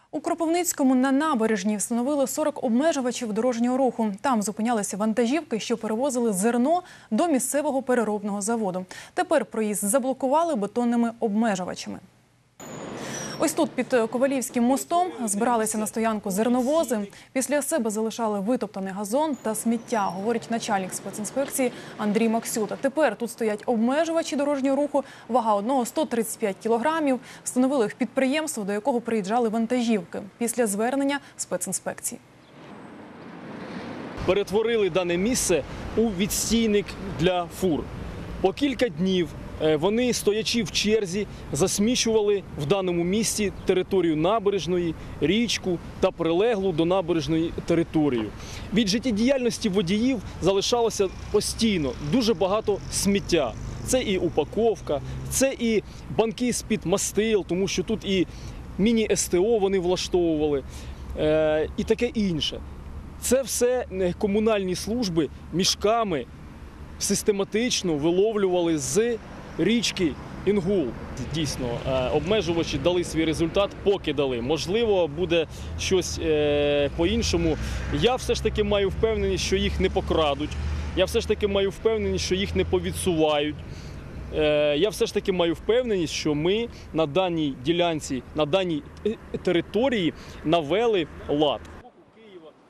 У Кропивницькому на набережній встановили 40 обмежувачів дорожнього руху. Там зупинялися вантажівки, що перевозили зерно до місцевого переробного заводу. Тепер проїзд заблокували бетонними обмежувачами. Ось тут, під Ковалівським мостом, збиралися на стоянку зерновози. Після себе залишали витоптаний газон та сміття, говорить начальник спецінспекції Андрій Максюта. Тепер тут стоять обмежувачі дорожнього руху, вага одного 135 кілограмів. Встановили їх підприємство, до якого приїжджали вантажівки, після звернення спецінспекції. Перетворили дане місце у відстійник для фур. По кілька днів вони, стоячи в черзі, засмічували в даному місці територію набережної, річку та прилеглу до набережної територію. Від життєдіяльності водіїв залишалося постійно дуже багато сміття. Це і упаковка, це і банки з-під мастил, тому що тут і міні-СТО вони влаштовували, і таке інше. Це все комунальні служби мішками систематично виловлювали з річки Інгул. Дійсно, обмежувачі дали свій результат, поки дали. Можливо, буде щось по-іншому. Я все ж таки маю впевненість, що їх не покрадуть. Я все ж таки маю впевненість, що їх не повідсувають. Я все ж таки маю впевненість, що ми на даній ділянці, на даній території навели лад.